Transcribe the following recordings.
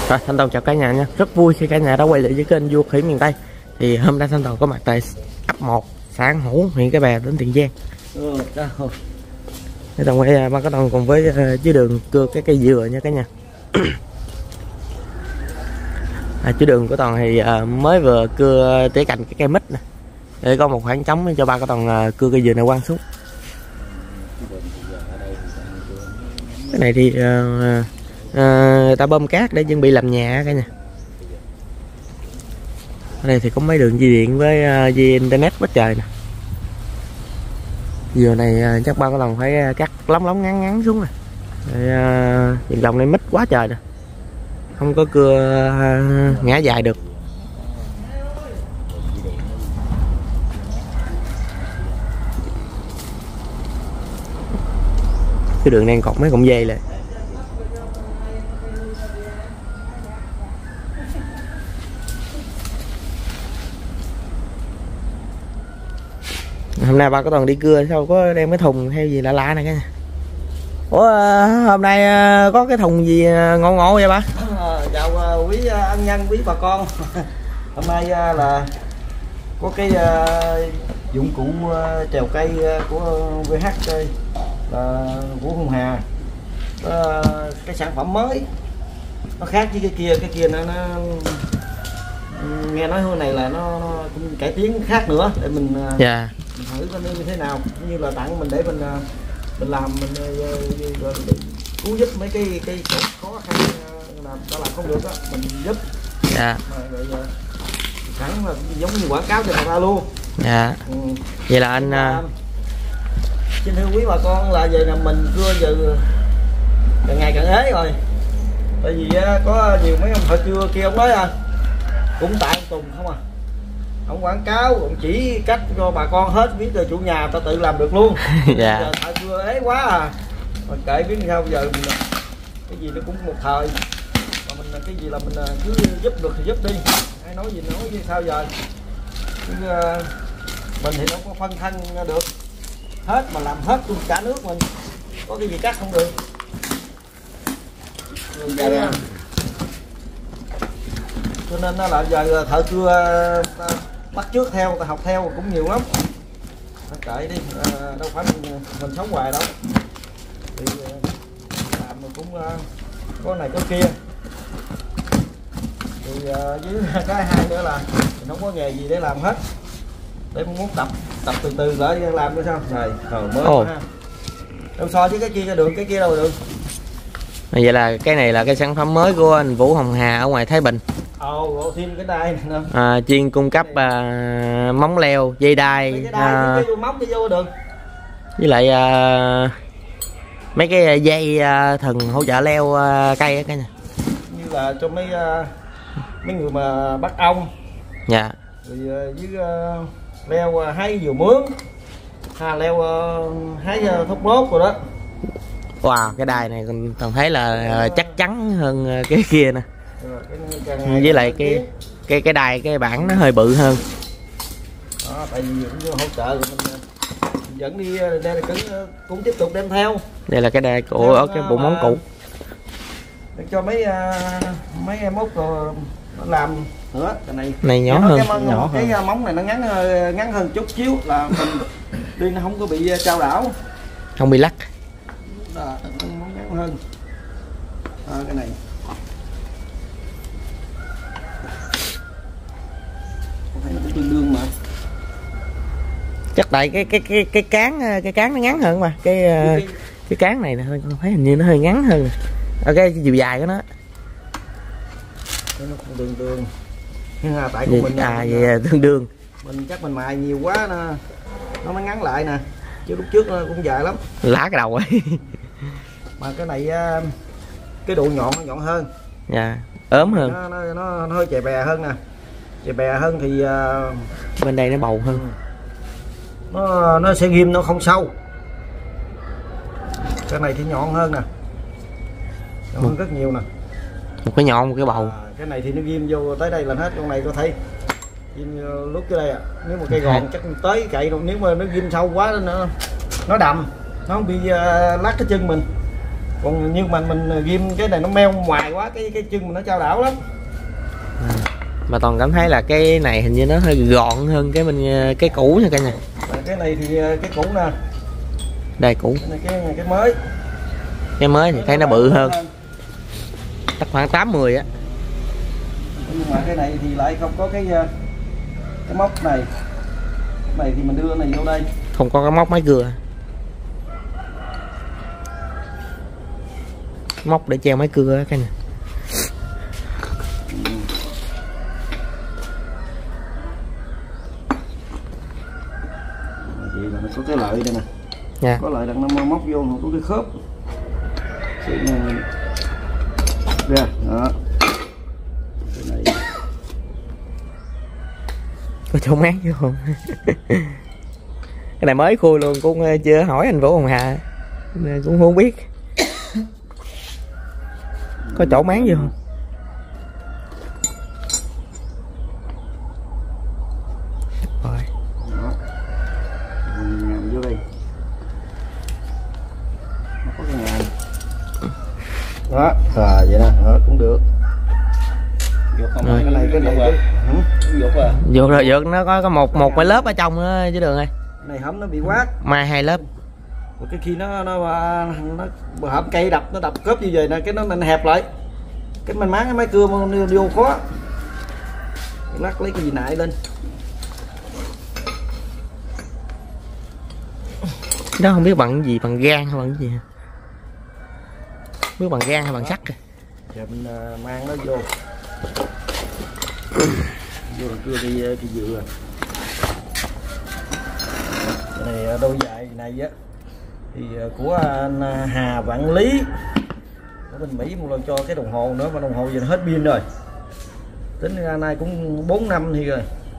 Rồi, Thanh Toàn chào cả nhà nha. Rất vui khi cả nhà đã quay lại với kênh Vua Khỉ Miền Tây. Thì hôm nay Thanh Toàn có mặt tại ấp 1, xã An Hữu, huyện Cái Bè, tỉnh Tiền Giang. Thanh Toàn quay ba cái Toàn cùng với chứ Đường cưa cái cây dừa nha cả nhà. Chứ Đường của Toàn thì mới vừa cưa tỉa cành cái cây mít nè, để có một khoảng trống cho ba cái Toàn cưa cây dừa này quăng xuống. Cái này thì người ta bơm cát để chuẩn bị làm nhà cả nhà. Ở đây thì có mấy đường dây điện với dây internet quá trời nè. Dừa này chắc ba cái Toàn phải cắt lóng ngắn ngắn xuống nè. Vòng vòng này mít quá trời nè, không có cưa ngã dài được. Cái đường đang cột mấy cọng dây lại. Hôm nay ba có Toàn đi cưa sao có đem cái thùng hay gì lạ lạ này cả nhà. Ủa hôm nay có cái thùng gì ngộ ngộ vậy ba? Chào quý ân nhân, quý bà con. Hôm nay là có cái dụng cụ trèo cây của VH là của Hồng Hà. Cái sản phẩm mới nó khác với cái kia nó nghe nói hôm này là nó cũng cải tiến khác nữa để mình thử coi như thế nào, như là tặng mình để mình làm, mình cứu giúp mấy cái khó khăn làm đó làm không được đó, mình giúp. Rồi sẵn là giống như quảng cáo cho người ta luôn. Vậy là anh xin thưa quý bà con là về là mình cưa giờ càng ngày càng ế rồi, tại vì có nhiều mấy ông thợ cưa kia ông nói cũng tại ông Tùng không ông quảng cáo, ông chỉ cách cho bà con hết, biết rồi chủ nhà ta tự làm được luôn. Giờ thợ cưa ế quá mà kệ biết sao giờ mình, cái gì nó cũng một thời, mà mình cái gì là mình cứ giúp được thì giúp đi, ai nói gì nói như sao giờ. Chứ mình thì nó có phân thân được hết mà làm hết luôn cả nước mình, có cái gì cắt không được. Cho nên nó là giờ thợ cưa bắt chước theo, ta học theo cũng nhiều lắm. Kệ đi, đâu phải mình sống hoài đâu, thì làm mình cũng có này có kia. Thì với cái hai nữa là mình không có nghề gì để làm hết, để muốn tập từ từ lại làm nữa sao rồi mới ha. Đâu so với cái kia cho được, cái kia đâu được. Vậy là cái này là cái sản phẩm mới của anh Vũ Hồng Hà ở ngoài Thái Bình. Thêm cái đai này chuyên cung cấp móng leo, dây đai, với lại mấy cái dây thần hỗ trợ leo cây á cả nhà. Như là cho mấy người mà bắt ong. Dạ. Rồi với leo hái dừa mướn, leo hái thốt nốt rồi đó. Wow, cái đài này còn thấy là chắc chắn hơn cái kia nè. Với lại cái đài, cái bảng nó hơi bự hơn. Đó, tại vì cũng hỗ trợ rồi mình dẫn đi đây cũng tiếp tục đem theo. Đây là cái đài của ở cái bộ móng cũ. Để cho mấy em mốt rồi nó làm nữa. Cái này nhỏ hơn. Cái móng này nó ngắn hơn chút xíu là mình đi nó không có bị trao đảo, không bị lắc. Đó, móng ngắn hơn. Cái này tương đương mà chắc tại cái cán nó ngắn hơn mà cái cán này nè, thấy hình như nó hơi ngắn hơn cái chiều dài của nó cũng tương đương. Nhưng mà tại của mình vậy tương đương mình chắc mình mài nhiều quá nó mới ngắn lại nè, chứ lúc trước nó cũng dài lắm, lá cái đầu ấy. mà cái này cái độ nhọn nó nhọn hơn, ốm hơn, nó hơi chè bè hơn nè. Chè bè hơn thì bên đây nó bầu hơn, nó sẽ ghim, nó không sâu. Cái này thì nhọn hơn nè, nhọn hơn rất nhiều nè. Một cái nhọn, một cái bầu. Cái này thì nó ghim vô tới đây là hết. Con này có thấy ghim lúc cái đây nếu mà cây gòn chắc tới cậy rồi, nếu mà nó ghim sâu quá nó đầm, nó không bị lát cái chân mình. Còn nhưng mà mình ghim cái này nó meo ngoài quá, cái chân mình nó chao đảo lắm. Mà toàn cảm thấy là cái này hình như nó hơi gọn hơn cái cũ nha cả nhà. Cái này thì cái cũ nè. Đây cũ. Cái mới. Cái mới thì thấy nó bự hơn. Chắc khoảng 8-10 á. Nhưng mà cái này thì lại không có cái móc này. Cái này thì mình đưa này vô đây. Không có cái móc máy cưa. Móc để treo máy cưa á cái này. Vậy là nó có cái lợi đây nè. Nha. Có lợi đặng nó móc vô không có cái khớp. Ra đó. Cái này có chỗ mát chứ không? Cái này mới khui luôn, cũng chưa hỏi anh Vũ Hồng Hà nên cũng không biết có chỗ mát gì không. Rồi ngàm vô đây, nó có cái ngàm đó, vậy nè, cũng được. Cái này dược rồi, dược nó có một cái lớp ở trong đó chứ đường ơi. Này hổng nó bị quát mai 2 lớp. Rồi cái khi nó hổng cây đập, nó đập cớp như vậy nè, cái nó mình hẹp lại, cái mình máng cái máy cưa mà vô khó lắc lấy cái gì nại lên. Đó không biết bằng cái gì, bằng gan hay bằng cái gì, biết bằng gan hay bằng sắt kìa. Giờ mình mang nó vô cưa cái dừa. Cái này đôi dài này á thì của anh Hà Vạn Lý ở bên Mỹ một lần cho cái đồng hồ nữa, mà đồng hồ giờ nó hết pin rồi, tính ra nay cũng 4 năm thì rồi.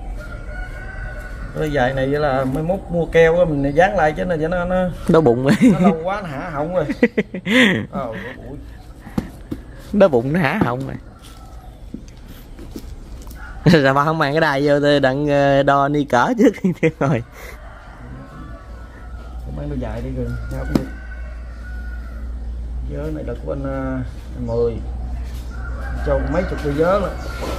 Đôi dài này là mới mốt mua keo á, mình dán lại chứ cho nó đau bụng rồi. Nó lâu quá nó hả họng rồi. Đau bụng nó hả họng rồi. Sao mà không mang cái đài vô đặng đo ni cỡ trước rồi. Mang đôi dài đi rồi sao cũng được. Vớ này là của anh 10 cho mấy chục đôi vớ rồi.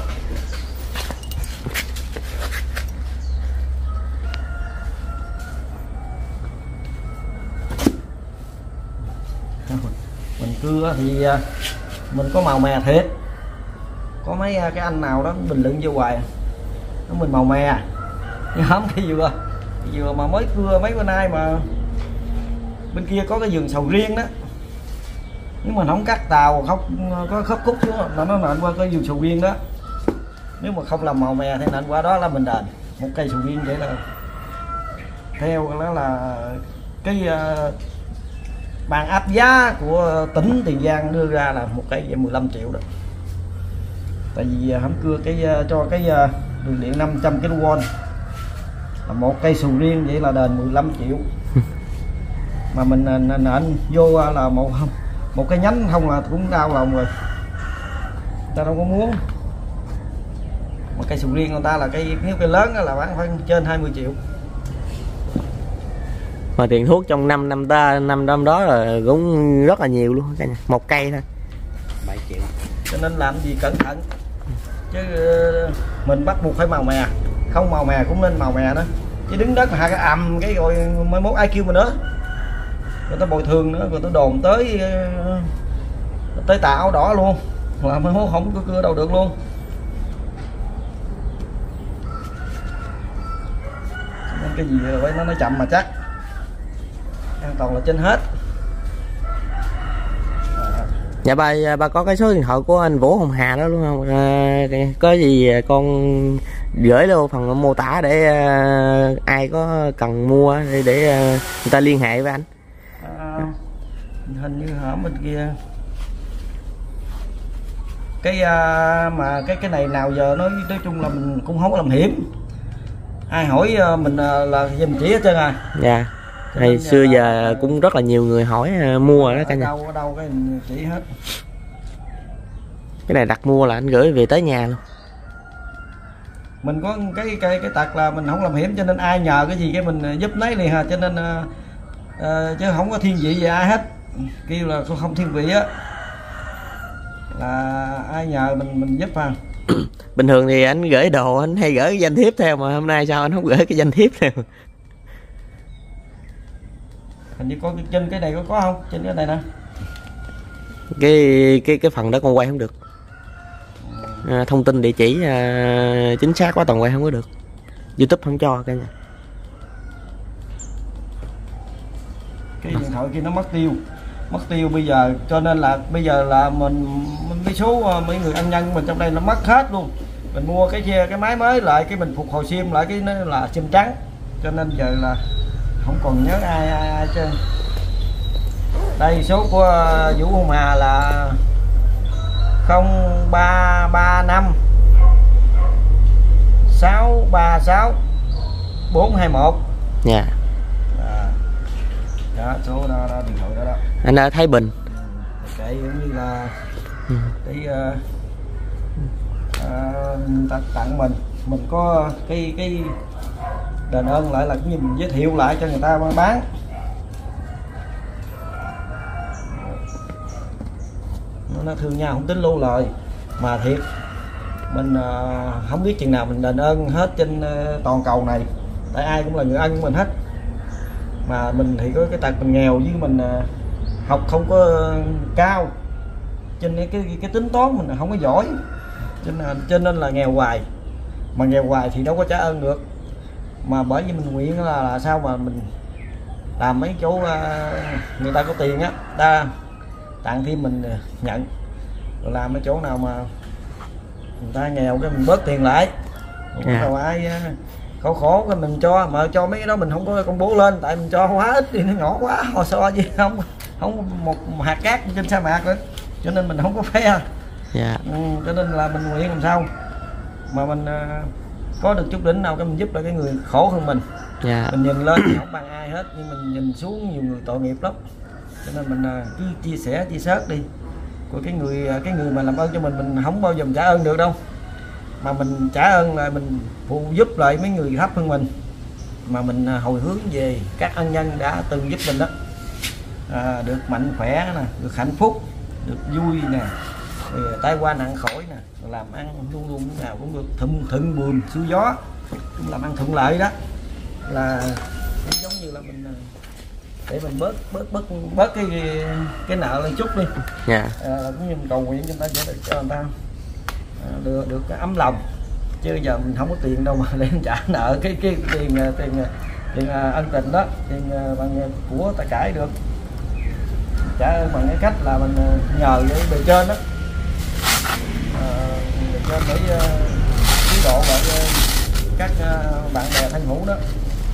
Mình cưa thì mình có màu mè thiệt, có mấy cái anh nào đó bình luận vô hoài nó mình màu mè, nhưng không cái dừa mà mới cưa mấy bữa nay mà bên kia có cái vườn sầu riêng đó, nếu mà không cắt tàu không có khớp cúc xuống là nó nện qua cái vườn sầu riêng đó, nếu mà không làm màu mè thì nện qua đó là mình đền một cây sầu riêng. Vậy là theo đó là cái bàn áp giá của tỉnh Tiền Giang đưa ra là một cây 15 triệu đó. Tại vì hãm cưa cho cái đường điện 500 kV là một cây sầu riêng, vậy là đền 15 triệu. Mà mình nện vô là một cái nhánh không là cũng đau lòng rồi, ta đâu có muốn. Mà cây sầu riêng người ta là nếu cây lớn là bán khoảng trên 20 triệu. Mà tiền thuốc trong năm đó là cũng rất là nhiều luôn cả nhà. Một cây thôi 7 triệu. Cho nên làm gì cẩn thận chứ mình bắt buộc phải màu mè, không màu mè cũng nên màu mè đó, chứ đứng đất mà hai cái ầm cái rồi mới mốt ai kêu mình nữa, người ta bồi thường nữa, người ta đồn tới tà áo đỏ luôn, là mới mốt không có cưa đâu được luôn. Nên cái gì phải nó chậm mà chắc, an toàn là trên hết. Dạ ba có cái số điện thoại của anh Vũ Hồng Hà đó luôn không? Có gì con gửi vô phần mô tả để ai có cần mua để người ta liên hệ với anh. Hình như ở bên kia mà cái này nào giờ nói chung là mình cũng không có làm hiểm, ai hỏi mình là dùm chỉ hết trơn à. Dạ. Hồi xưa giờ cũng rất là nhiều người hỏi mua đó cả nhà. Ở đâu cái chỉ hết. Cái này đặt mua là anh gửi về tới nhà luôn. Mình có cái tật là mình không làm hiểm, cho nên ai nhờ cái gì cái mình giúp lấy liền ha, cho nên chứ không có thiên vị về ai hết. kêu là không thiên vị á là ai nhờ mình giúp à. Bình thường thì anh gửi đồ anh hay gửi cái danh thiếp theo, mà hôm nay sao anh không gửi cái danh thiếp theo? Hình như có trên cái này có không? Trên cái này nè. Cái phần đó con quay không được. Thông tin địa chỉ chính xác quá toàn quay không có được. YouTube không cho cả nhà. Cái điện thoại kia nó mất tiêu bây giờ, cho nên là bây giờ là mình mấy số mấy người ăn nhân mình trong đây nó mất hết luôn. Mình mua cái máy mới lại, cái mình phục hồi sim lại, cái nó là sim trắng, cho nên giờ là không còn nhớ ai chứ. Đây số của Vũ Hồng Hà là 0335 636 421. Dạ. Đó, số đó, điện thoại đó. Anh ở Thái Bình. Cái giống như là cái tặng mình có cái đền ơn lại là cũng như mình giới thiệu lại cho người ta bán. Nó thương nhau không tính lưu lời mà thiệt mình không biết chừng nào mình đền ơn hết trên toàn cầu này, tại ai cũng là người ân của mình hết, mà mình thì có cái tật mình nghèo với mình học không có cao, cho nên cái tính toán mình không có giỏi, cho nên là nghèo hoài, mà nghèo hoài thì đâu có trả ơn được. Mà bởi vì mình nguyện là sao mà mình làm mấy chỗ người ta có tiền á, ta tặng thêm mình nhận, rồi làm mấy chỗ nào mà người ta nghèo cái mình bớt tiền lại, rồi ai khổ cái mình cho, mà cho mấy cái đó mình không có công bố lên, tại mình cho quá ít thì nó nhỏ quá, hồi so gì không một hạt cát trên sa mạc nữa, cho nên mình không có phe. Cho nên là mình nguyện làm sao mà mình có được chút đỉnh nào cái mình giúp lại cái người khổ hơn mình. Mình nhìn lên thì không bằng ai hết, nhưng mình nhìn xuống nhiều người tội nghiệp lắm, cho nên mình cứ chia sẻ chia sớt đi. Của cái người mà làm ơn cho mình không bao giờ trả ơn được đâu, mà mình trả ơn là mình phụ giúp lại mấy người thấp hơn mình, mà mình hồi hướng về các ân nhân đã từng giúp mình đó, được mạnh khỏe nè, được hạnh phúc, được vui nè, rồi tai qua nạn khỏi nè, rồi làm ăn luôn lúc nào cũng được thuận buồm xuôi gió, cũng làm ăn thuận lợi đó, là giống như là mình để mình bớt cái nợ lên chút đi. Cũng như mình cầu nguyện cho người ta, cho người ta được cái ấm lòng, chứ giờ mình không có tiền đâu mà để trả nợ cái tiền ân tình đó, tiền bằng của tài cãi được, trả ơn bằng cái cách là mình nhờ với bề trên đó, bề trên để chế độ lại các bạn bè thân hữu đó,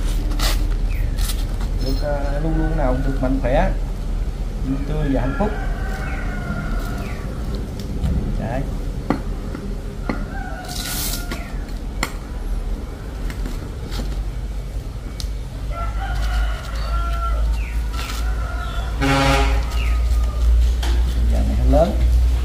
được luôn luôn nào được mạnh khỏe, vui tươi và hạnh phúc. Đấy. Giờ này hơi lớn.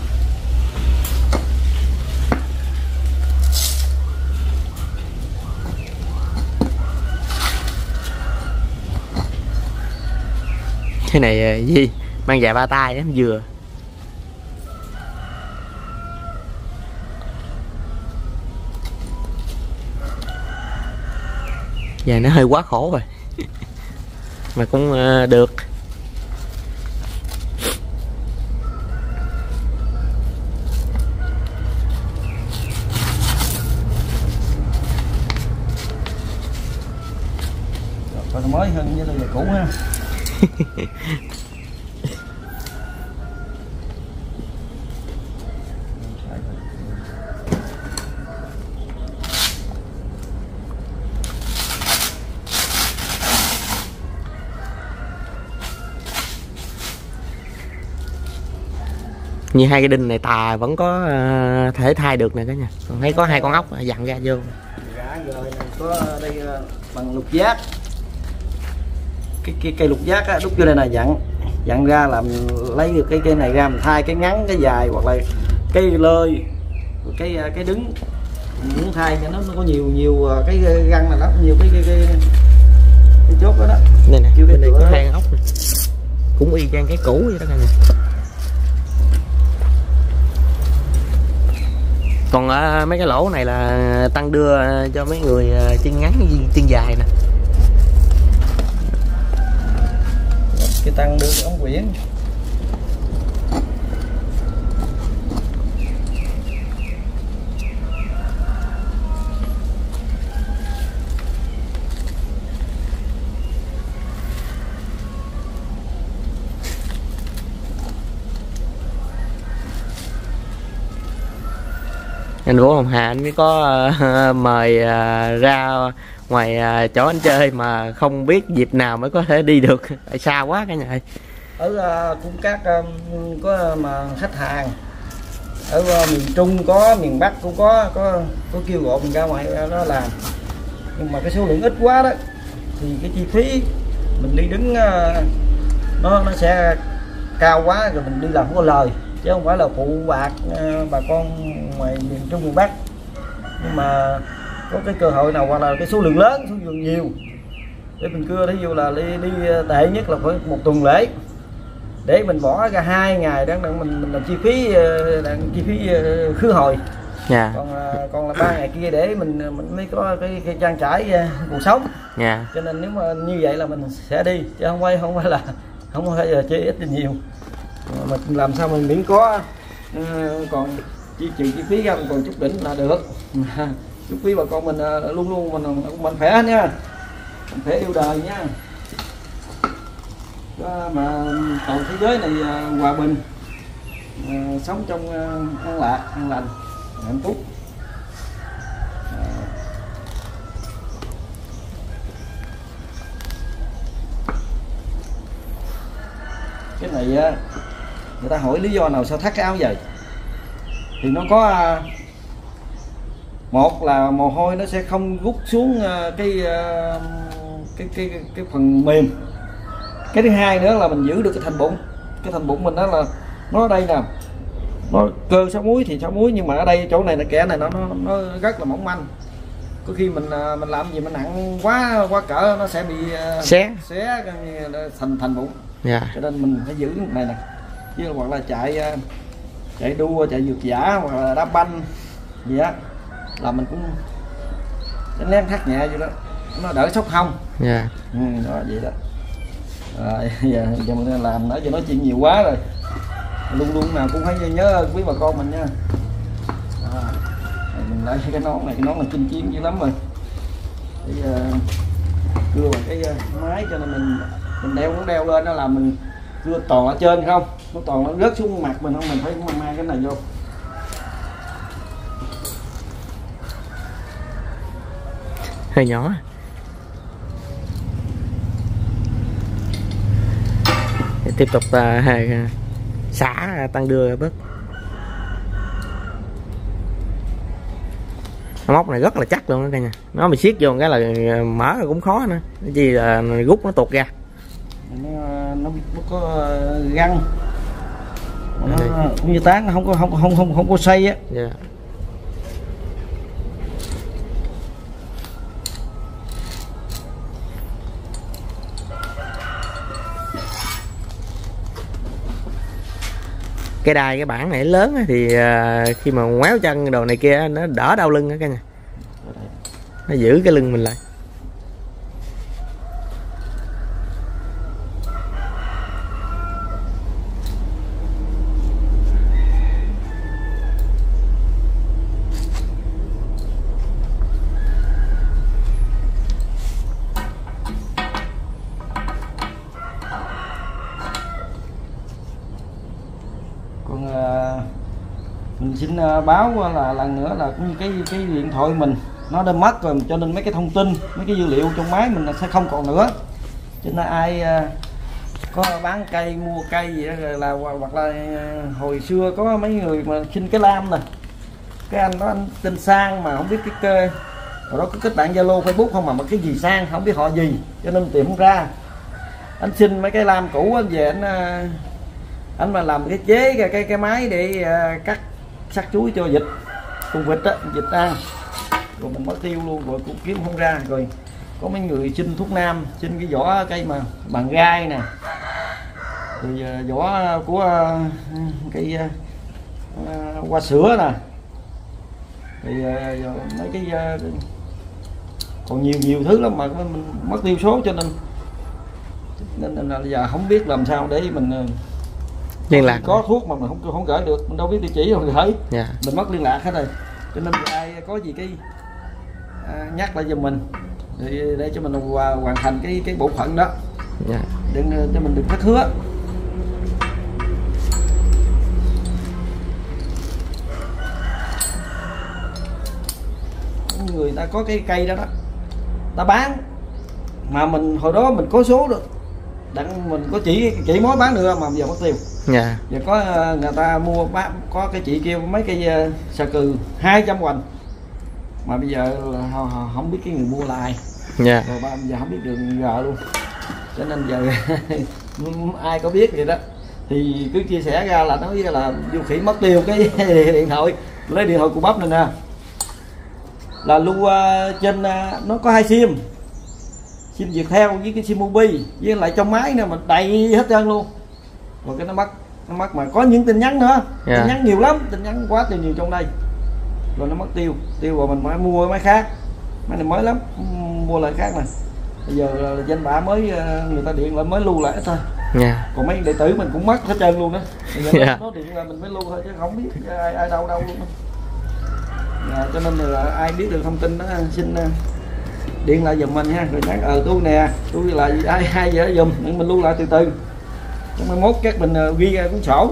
Cái này gì mang dài ba tay em vừa. Dài nó hơi quá khổ rồi mà cũng được. Còn mới hơn như là giờ cũ ha. Như hai cái đinh này tà vẫn có thể thay được nè cả nhà. Còn thấy có hai con ốc dặn ra vô. Rồi này có đây bằng lục giác. Cái cây lục giác á, đúc vô đây là dặn ra làm lấy được cái này ra, mình thay cái ngắn cái dài, hoặc là cái lơi, cái đứng mình muốn thay cho nó có nhiều cái găng là lắp nhiều cái chốt đó đó. Đây nè, bên này có hai con ốc này. cũng y chang cái cũ vậy đó cả nhà. Còn mấy cái lỗ này là tăng đưa cho mấy người chân ngắn chân dài nè. Cái tăng đưa ống quyển. Anh Vũ Hồng Hà anh mới có mời ra ngoài chỗ anh chơi mà không biết dịp nào mới có thể đi được, tại xa quá cả nhà. Ở cung các có mà khách hàng ở miền Trung có, miền Bắc cũng có kêu gọi mình ra ngoài đó làm, nhưng mà cái số lượng ít quá đó thì cái chi phí mình đi đứng nó sẽ cao quá, rồi mình đi làm không có lời, chứ không phải là phụ bạc bà con ngoài miền Trung miền Bắc. Nhưng mà có cái cơ hội nào hoặc là cái số lượng lớn, số lượng nhiều để mình cưa, thí dụ là đi tệ nhất là phải một tuần lễ để mình bỏ ra 2 ngày đó mình làm chi phí khứ hồi. Yeah. Còn là 3 ngày kia để mình mới có cái trang trải cuộc sống. Yeah. Cho nên nếu mà như vậy là mình sẽ đi, chứ không phải là chơi ít thì nhiều, mà làm sao mình miễn có còn trừ chi phí ra mình còn chút đỉnh là được. Chút phí bà con mình luôn luôn mình khỏe nha, mình khỏe yêu đời nha. Mà toàn thế giới này hòa bình, sống trong an lạc, an lành, hạnh phúc. Cái này người ta hỏi lý do nào sao thắt cái áo vậy, thì nó có một là mồ hôi nó sẽ không rút xuống cái phần mềm. Cái thứ hai nữa là mình giữ được cái thành bụng mình, đó là nó ở đây nè, nó cơ 6 múi thì 6 múi, nhưng mà ở đây chỗ này là kẻ này nó rất là mỏng manh. Có khi mình làm gì mà nặng quá cỡ nó sẽ bị xé thành bụng. Yeah. Cho nên mình phải giữ cái này nè, chứ hoặc là chạy đua, chạy vượt giả hoặc là đá banh gì á là mình cũng lén thắt nhẹ vậy đó, nó đỡ sốc hông. Yeah. Đó vậy đó. Rồi giờ mình làm nãy giờ nói chuyện nhiều quá rồi, luôn nào cũng phải nhớ quý bà con mình nha. Mình lấy cái nón này, cái nón là chinh chiến dữ lắm rồi. Bây giờ cưa bằng cái máy, cho nên mình đeo lên nó làm mình cưa toàn ở trên không, nó toàn nó rớt xuống mặt mình không, mình phải mang cái này vô. Hơi nhỏ. Để tiếp tục xả tăng đưa bớt. Móc này rất là chắc luôn đó cả nhà, nó bị siết vô cái là mở cũng khó nữa, cái gì là rút nó tuột ra. Nó có găng, nó cũng như tán, nó không có xoay á. Yeah. Cái đai cái bảng này lớn thì khi mà ngoéo chân đồ này kia nó đỡ đau lưng đó cả nhà, nó giữ cái lưng mình lại. Mình xin báo là lần nữa là cũng như cái điện thoại mình nó đã mất rồi, cho nên mấy cái thông tin, mấy cái dữ liệu trong máy mình sẽ không còn nữa. Cho nên ai có bán cây, mua cây gì đó là hoặc là hồi xưa có mấy người mà xin cái lam nè, cái anh đó anh tên Sang mà không biết cái kê rồi đó, có kết bạn Zalo Facebook không mà cái gì Sang không biết họ gì, cho nên tìm không ra. Anh xin mấy cái lam cũ anh về anh mà làm cái chế cái máy để cắt sắc chuối cho vịt, con vịt á, vịt ăn rồi mình mới tiêu luôn, rồi cũng kiếm không ra. Rồi có mấy người xin thuốc nam, xin cái vỏ cây mà bằng gai nè, rồi vỏ của cái hoa sữa nè, thì mấy cái còn nhiều thứ lắm mà mình mất tiêu số, cho nên là giờ không biết làm sao để mình liên lạc. Có thuốc mà mình không gửi được, mình đâu biết địa chỉ không gửi. Dạ. Mình mất liên lạc hết rồi, cho nên ai có gì cái nhắc lại giùm mình để cho mình hoàn thành cái bộ phận đó. Dạ. Đừng cho mình đừng thất hứa. Người ta có cái cây đó ta bán mà mình hồi đó mình có số được, đặng mình có chỉ mối bán nữa mà bây giờ mất tiêu. Dạ. Giờ có người ta mua có cái chị kêu mấy cây xà cừ 200 hoành mà bây giờ là họ không biết cái người mua là ai. Dạ. Rồi bây giờ không biết đường gờ luôn, cho nên giờ ai có biết vậy đó thì cứ chia sẻ ra là nói là Du Khỉ mất tiêu cái điện thoại, lấy điện thoại của bắp này nè, là lưu trên nó có 2 sim Viettel với cái sim Mobi với lại trong máy nè, mình đầy hết trơn luôn. Rồi cái nó mất mà có những tin nhắn nữa. Yeah. Tin nhắn nhiều lắm, tin nhắn quá trời nhiều trong đây, rồi nó mất tiêu rồi mình phải mua máy khác, máy này mới lắm, mua lại khác nè. Bây giờ là danh bạ mới người ta điện lại mới lưu lại ít thôi. Yeah. Còn mấy đệ tử mình cũng mất hết trơn luôn đó. Bây giờ Yeah. nó điện là mình phải lưu thôi chứ không biết ai đâu luôn đó. Cho nên là ai biết được thông tin đó xin điện lại giùm mình ha, rồi nhắn tôi nè, tôi là ai vậy giùm, mình lưu lại từ từ, trong mai mốt các mình ghi ra cuốn sổ.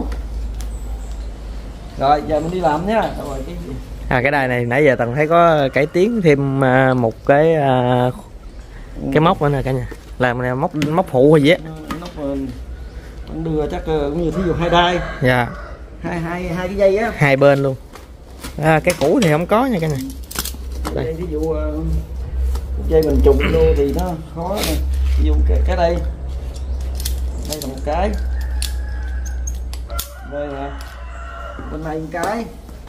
Rồi giờ mình đi làm nhá. Rồi cái đài này nãy giờ Tần thấy có cải tiến thêm một cái móc nữa nè cả nhà, làm này móc phụ hay gì á. Mình đưa chắc cũng như thí dụ 2 đai. Dạ. hai cái dây á, 2 bên luôn. Cái cũ thì không có nha cả nhà. Đây ví dụ dây mình trùng vô thì nó khó nè. Ví dụ cái đây là một cái, đây nè, bên này một cái,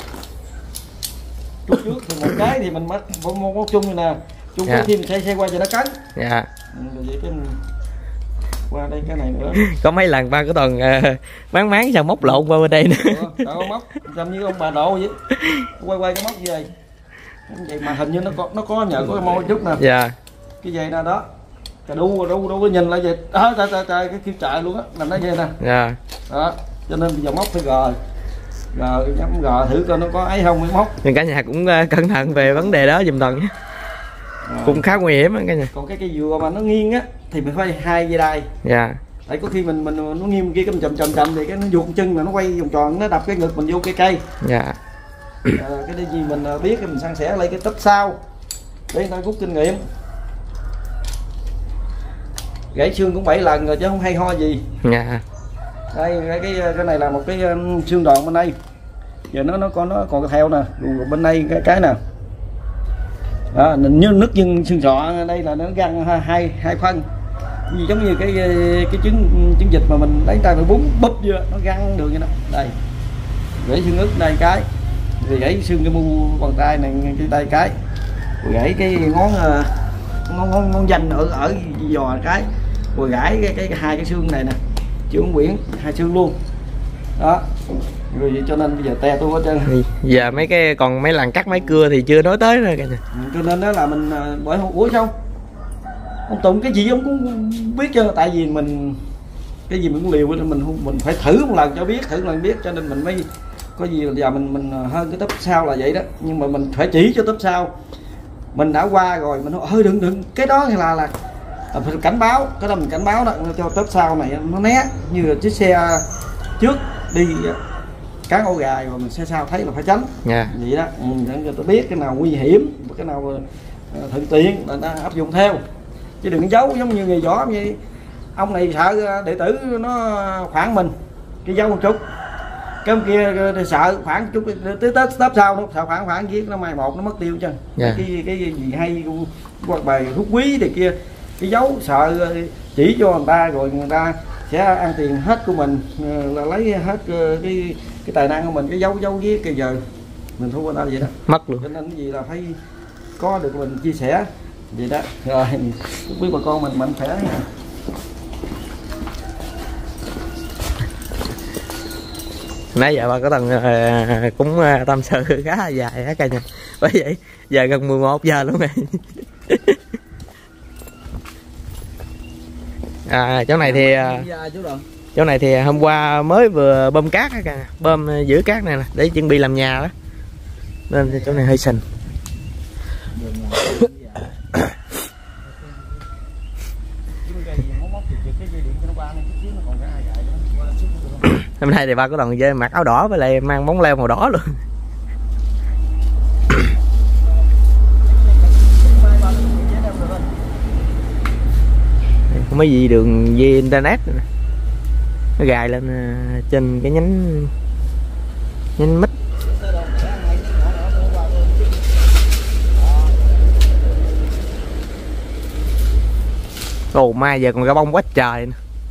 chút trước thì một cái thì mình mất móc chung nè, chung cái khi mình xe qua cho nó cấn. Dạ. Rồi vậy cái qua đây cái này nữa. Có mấy lần ba của Toàn máng sao móc lộn qua bên đây nữa. Đó, móc làm như ông bà Độ vậy, quay cái móc như vậy. Vậy mà hình như nó có nhờ có cái môi chút nè. Dạ. Cái dây nè đó, cái đâu có nhìn lại vậy đó, trời cái kêu chạy luôn á, nằm đó vậy nè. Dạ. Đó, cho nên bây giờ móc phải gờ nhắm gờ thử coi nó có ấy không mới móc. Nhưng cả nhà cũng cẩn thận về vấn đề đó giùm Toàn nhé. Cũng khá nguy hiểm á cả nhà. Còn cái dừa mà nó nghiêng á thì mình phải 2 dây đai. Dạ. Tại có khi mình nó nghiêng kia cái mình chầm thì cái nó vuột chân mà nó quay vòng tròn, nó đập cái ngực mình vô cây. Dạ. Cái gì mình biết mình san sẻ lấy cái tấp sau để người ta rút kinh nghiệm. Gãy xương cũng 7 lần rồi chứ không hay ho gì. Dạ. Đây cái này là một cái xương đòn bên đây, giờ nó còn theo nè, rồi bên đây cái nè đó, như nứt nhưng xương sọ đây là nó găng hai phân, giống như cái trứng vịt mà mình lấy tay mình búng búp vô nó găng được như đó. Đây gãy xương ức đây cái, rồi gãy xương cái mu bàn tay này cái tay cái, rồi gãy cái ngón danh ở giò cái, rồi gãy cái 2 cái xương này nè, chưởng quyển 2 xương luôn đó. Rồi cho nên bây giờ te tôi hết trơn. Giờ còn mấy lần cắt máy cưa thì chưa nói tới rồi cả nhà. Cho nên đó là mình bởi ủa sao ông Tùng cái gì ông cũng biết cho, tại vì mình cái gì mình cũng liều, mình phải thử một lần cho biết, cho nên mình mới có gì là giờ mình hơn cái tấp sau là vậy đó. Nhưng mà mình phải chỉ cho tấp sau, mình đã qua rồi mình nói đừng cái đó là phải cảnh báo, cái đó mình cảnh báo đó cho tấp sau này nó né, như là chiếc xe trước đi cán ổ gà rồi mình xe sau thấy là phải tránh. Yeah. Vậy đó, để người ta biết cái nào nguy hiểm, cái nào thuận tiện là ta áp dụng theo, chứ đừng giấu giống như nghề võ như ông này sợ đệ tử nó khoảng mình cái giấu một chút, cái ông kia sợ khoảng chút tới tấp sau nó sợ khoảng giết nó mai một nó mất tiêu chân. Yeah. Cái gì hay hoặc bài thuốc quý thì kia cái dấu sợ chỉ cho người ta rồi người ta sẽ ăn tiền hết của mình, là lấy hết cái tài năng của mình, cái dấu với cái giờ mình thua người ta vậy đó, mất luôn. cho nên cái gì là phải có được mình chia sẻ vậy đó. Rồi quý bà con mình mạnh khỏe nha. Nãy giờ ba có Tần cũng tâm sự khá là dài á cả nhà. Bởi vậy giờ gần 11 giờ luôn này. Chỗ này thì chỗ này thì hôm qua mới vừa bơm cát á cả, bơm giữ cát này nè để chuẩn bị làm nhà đó, nên chỗ này hơi sình. Hôm nay thì ba có Tần dê mặc áo đỏ với lại mang bóng leo màu đỏ luôn. Mấy gì đường dây internet này. Nó gài lên trên cái nhánh mít. Ồ mai giờ còn ra bông quá trời nè.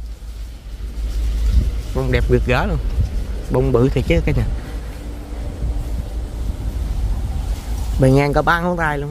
Bông đẹp rực rỡ luôn, bông bự thiệt chứ cả nhà, bề ngang có 3 ngón tay luôn.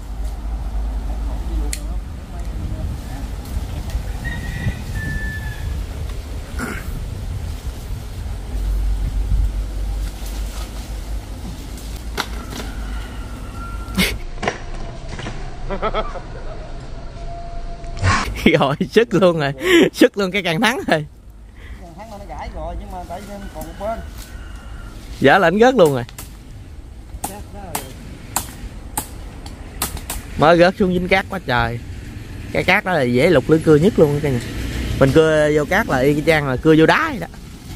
Rồi sức luôn rồi, sức luôn cái càng thắng rồi. Nó gãy rồi nhưng mà tại vì còn một bên. Dạ là anh rớt luôn rồi. Mới rớt xuống dính cát quá trời. Cái cát đó là dễ lục lưỡi cưa nhất luôn cả nhà. Mình cưa vô cát là y chang là cưa vô đá vậy đó.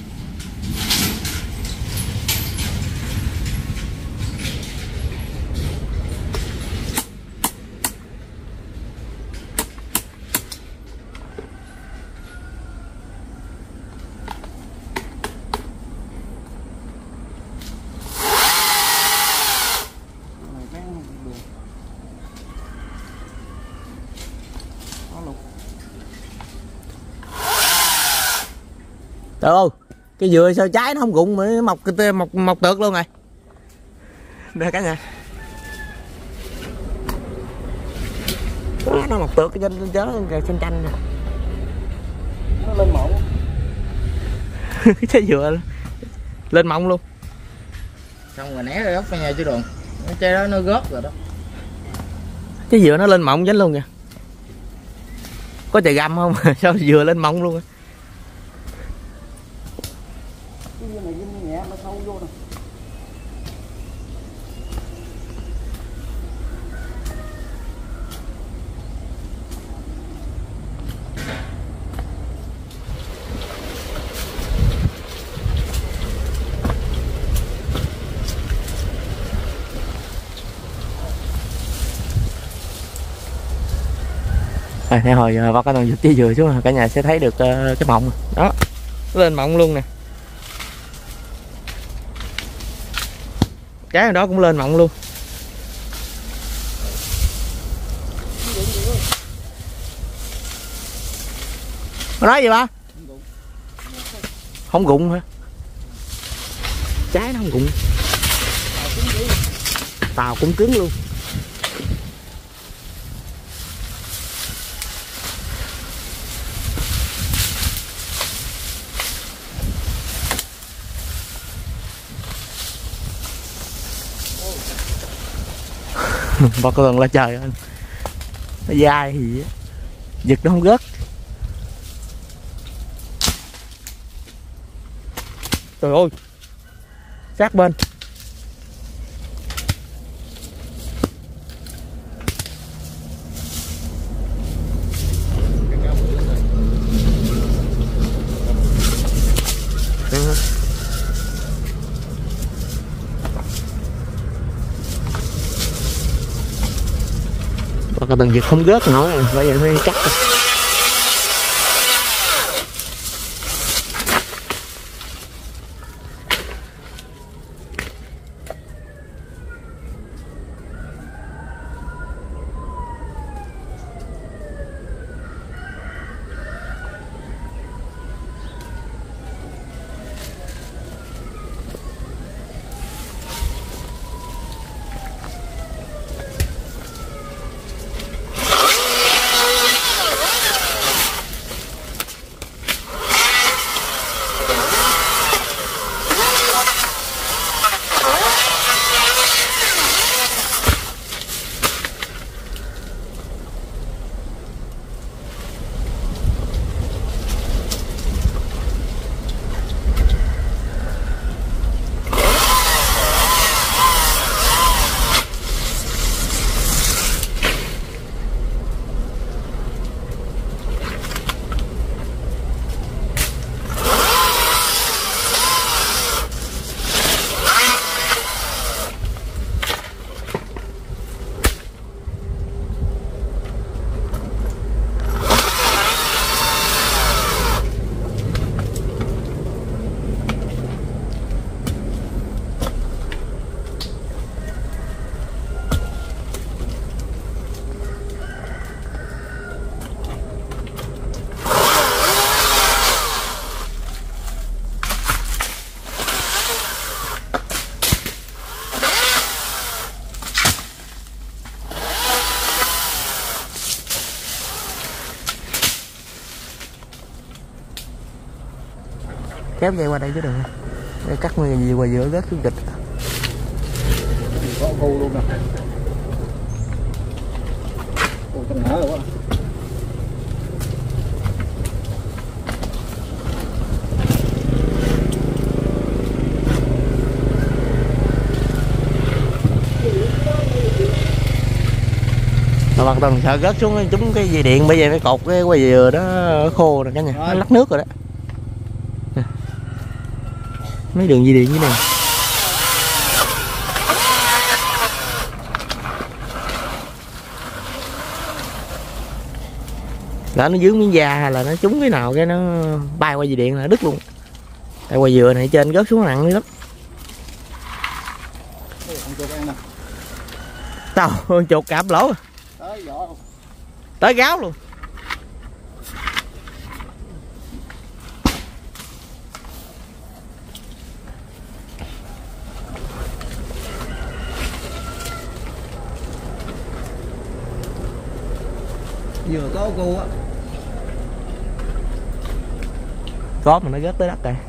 Trời ơi, cái dừa sao trái nó không rụng mà mọc tược luôn rồi. Đây cả nhà. Nó mọc tược cái trên chớ xanh chanh nè. Nó lên mộng. Trái dừa lên mộng luôn. Xong rồi né ra gốc cả nhà chứ đường. Cái trái đó nó gớt rồi đó. Trái dừa nó lên mộng dính luôn kìa. Có trời găm không? Sao dừa lên mộng luôn. Nó sâu vô nè. Theo hồi ba có Tần giật trái dừa xuống cả nhà sẽ thấy được cái mộng đó, lên mộng luôn nè. Cái đó cũng lên mộng luôn. Có nói gì ba? Không rụng hả? Trái nó không rụng. Tàu cũng cứng luôn. Ba có Tần là trời ơi, nó dai gì á, giật nó không rớt. Trời ơi, sát bên. Có Tần giật không rớt nổi rồi, bây giờ hơi chắc rồi. kéo dây qua đây chứ đừng để cắt nguyên gì qua giữa rớt xuống kịch. Có cu luôn nè. Ôi con nở rồi quá. Hoàn toàn sợ rớt xuống trúng cái dây điện, bây giờ phải cột cái quay dừa đó khô rồi cả nhà, nó lắc nước rồi đó. Mấy đường dây điện như này là nó dướng miếng da hay là nó trúng cái nào cái nó bay qua dây điện là đứt luôn. Tại quay dừa này trên rớt xuống nặng lắm. Tao con chuột cạp lỗ tới gáo luôn. Vừa có cu á. Có mà nó rớt tới đất rồi.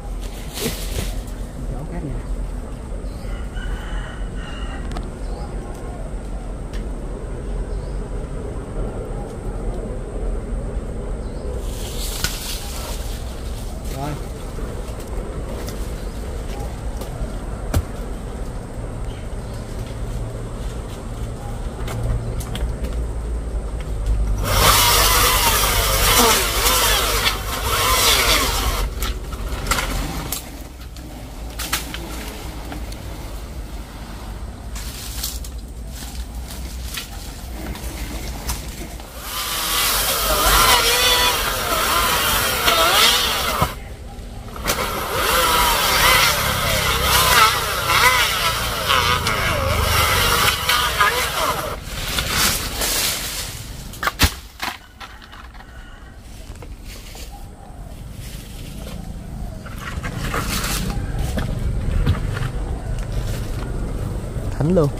Rồi. Thánh luôn.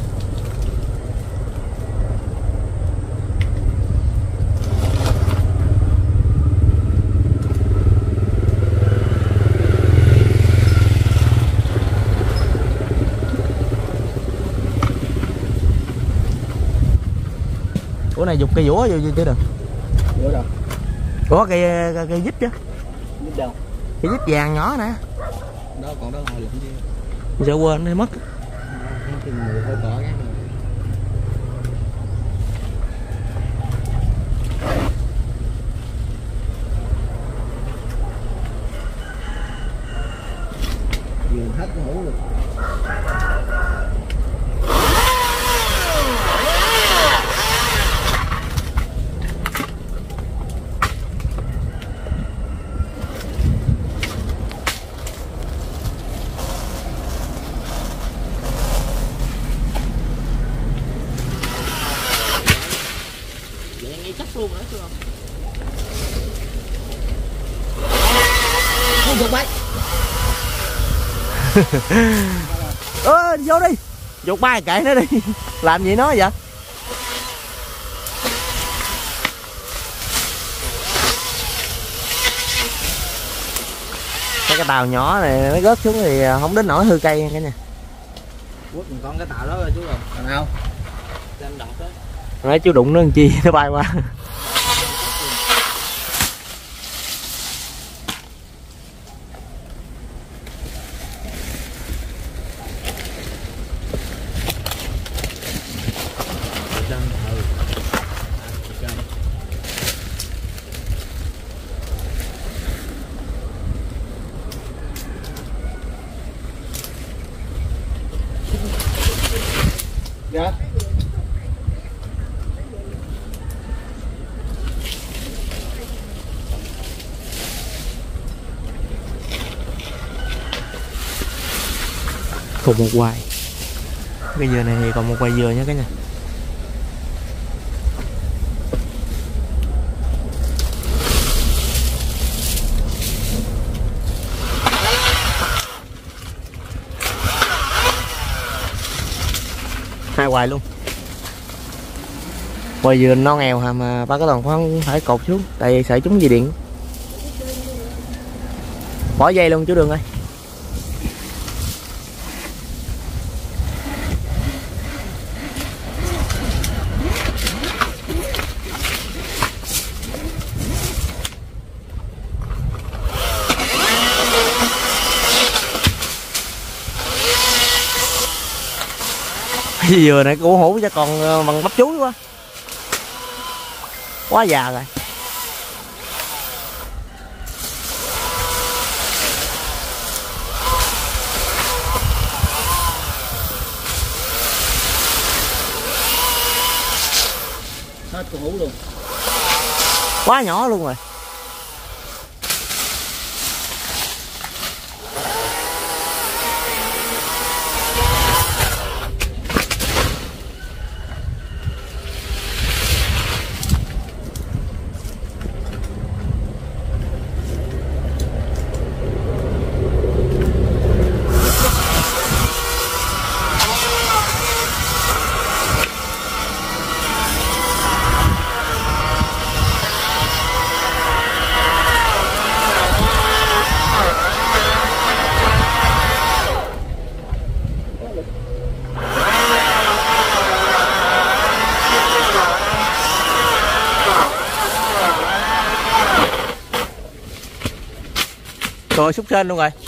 Ủa này dục cây vũa vô chứ đừng. Vũa đâu? Ủa cây vít chứ. Vít đâu? Cây vít vàng nhỏ nè. Đó còn đó hồi làm gì? Sợ quên hay mất. Cái mùi hơi cỏ cái dường hết cái hũ rồi. Chắc luôn nữa chưa không? Không được bay. Vô đi. Dục bay kệ nó đi. Làm gì nó vậy? Cái tàu nhỏ này nó rớt xuống thì không đến nổi hư cây cả nhà. Quất mình con cái tàu đó rồi chú rồi. Còn nào? Xem đọt đó. Nói chú đụng nó làm chi nó bay qua. Dạ. Còn một hoài. Cái dừa này thì còn một hoài dừa nha cả nhà. Hai hoài luôn. Hoài dừa non nghèo hả mà ba cái toàn không phải cột xuống tại vì sợ trúng dây điện. Bỏ dây luôn chú Đường ơi. Dừa này củ hủ cho còn bằng bắp chuối quá già rồi. Hết củ hủ luôn, Quá nhỏ luôn rồi. Rồi xúc trên luôn rồi.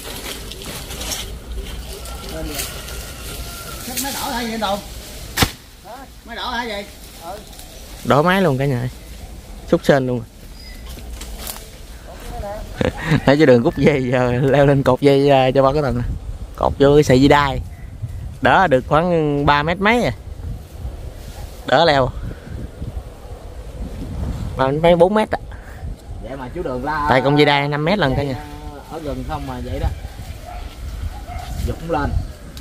máy đỏ hay gì đâu? Máy đỏ hả vậy? Đổ máy luôn cả nhà. Xúc sên luôn. Để cho Đường rút dây giờ leo lên cột dây cho ba cái tầng nè. Cột vô cái sợi dây đai. Đỡ được khoảng 3 mét mấy à. Đỡ leo. 3 mét mấy 4 mét á. Vậy mà chú Đường la. Tại công dây đai 5 mét lần cả nhà. Ở gần không mà vậy đó. Giật cũng lên.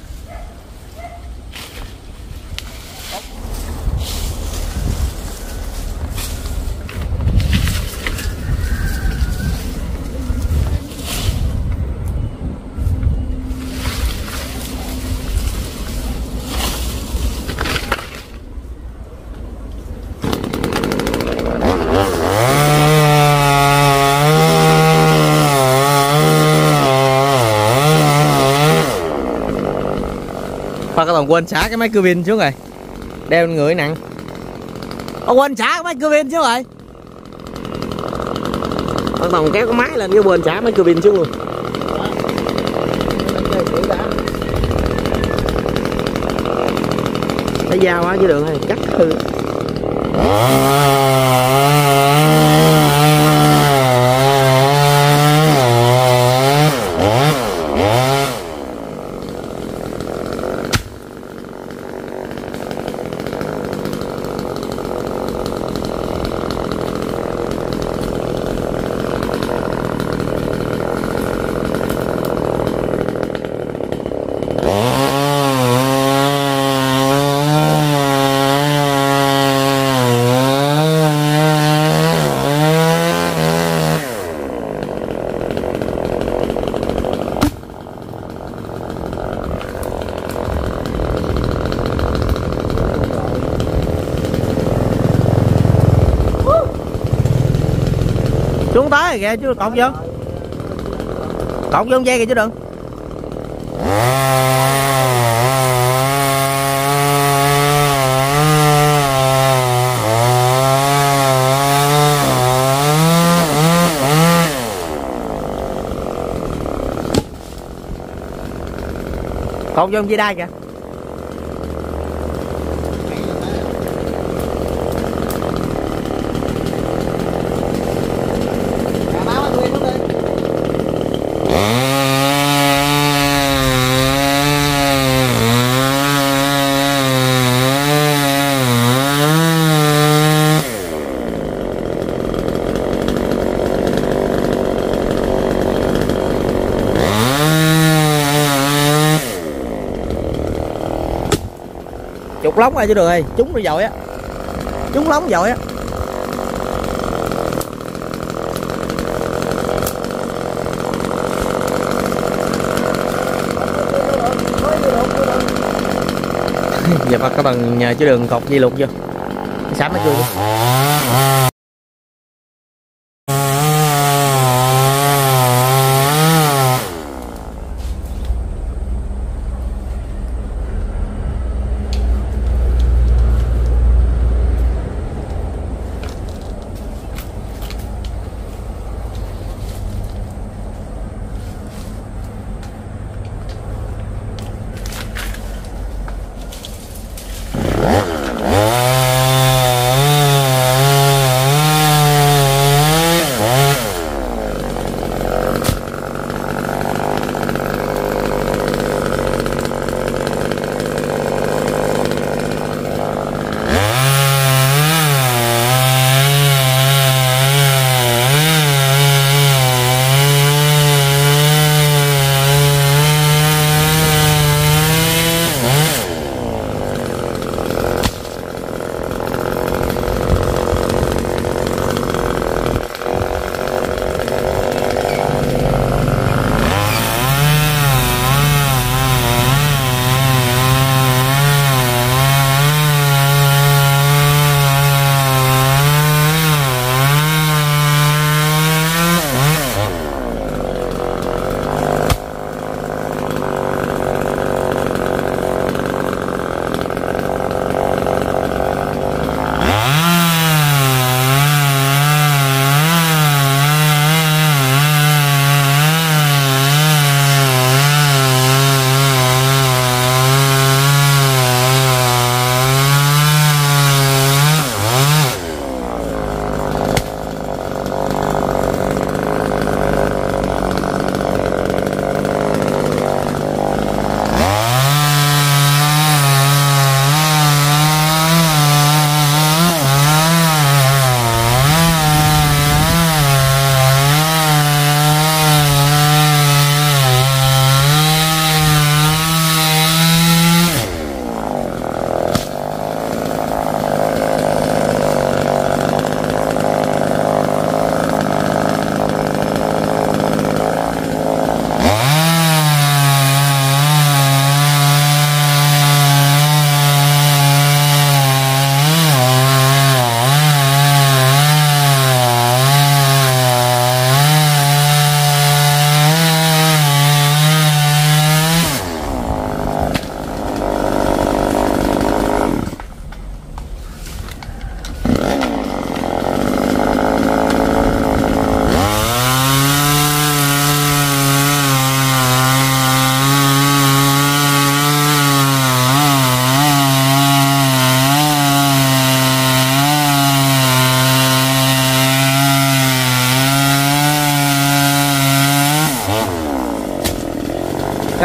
Ba cái còn quên xả cái máy cưa pin xuống rồi. Đeo lên người nặng. Quên xả cái máy cưa pin xuống rồi. Ba còn kéo cái máy lên cái quên xả máy cưa pin xuống luôn. Cái dao á chứ Đường ơi, cắt hư. Xuống tới rồi kìa chứ cột vô. Cột vô dây kìa chứ đừng. Cột vô dây đai kìa. Chục lóng rồi chứ Đường ơi, trúng rồi dội á. Trúng lóng dội á. Giờ ba các bạn nhờ chứ Đường cột dây lục vô. Sám nó chưa.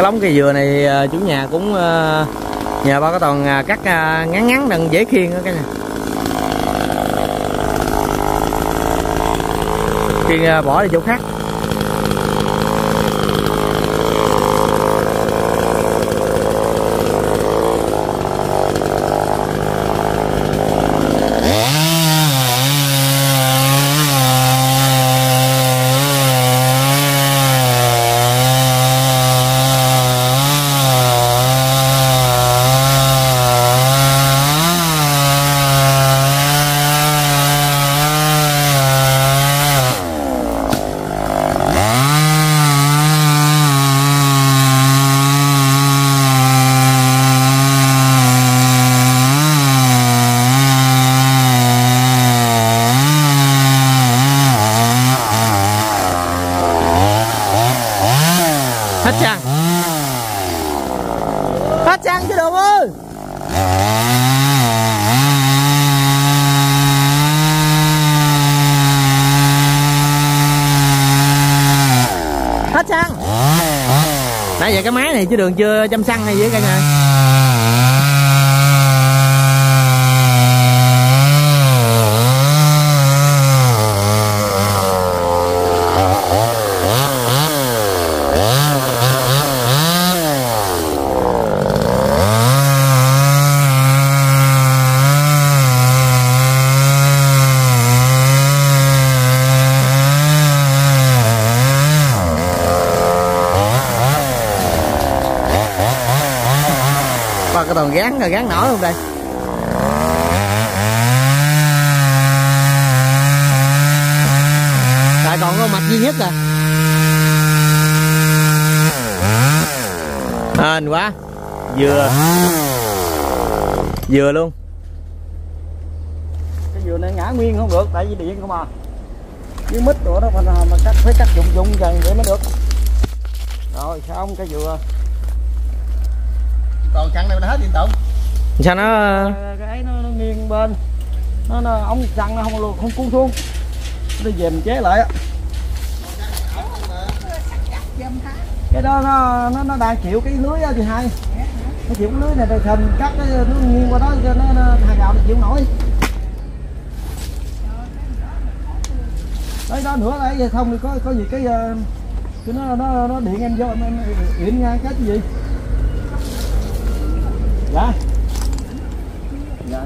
lóng cây dừa này chủ nhà cũng nhờ ba có toàn cắt ngắn ngắn đừng dễ khiêng đó cả nhà. Khiêng bỏ đi chỗ khác. Hết xăng. Hết xăng chứ Đường ơi. Hết xăng. Nãy giờ cái máy này chứ Đường chưa chăm xăng hay gì cả nhà. Cái toàn gán nổi không đây. Tại còn có mạch duy nhất à. Hên quá. Dừa luôn. Cái dừa này ngã nguyên không được tại vì điện không à. Với mít rồi đó mà phải cắt dụng dần để mới được. Rồi xong cái dừa. Còn xăng này nó hết điện tổng. Sao nó cái ấy nó nghiêng bên. Nó ống xăng nó không cuốn xuống. Nó dèm chế lại á. Cái đó nó đang chịu cái lưới á thì hay. Nó chịu cái lưới này rồi thình cắt nó nghiêng qua đó cho nó hàng gạo nó chịu nổi. Đấy đó nữa đấy vậy không thì có gì cái nó điện em vô em điện ngang cái gì. Dạ. Dạ.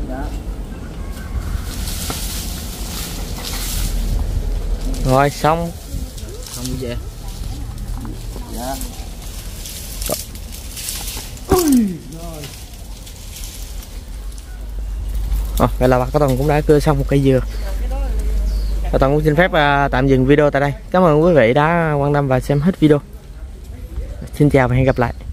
Rồi xong. Xong đi về. Dạ. Vậy là bà có toàn cũng đã cưa xong một cây dừa. Bà toàn cũng xin phép tạm dừng video tại đây. Cảm ơn quý vị đã quan tâm và xem hết video. Xin chào và hẹn gặp lại.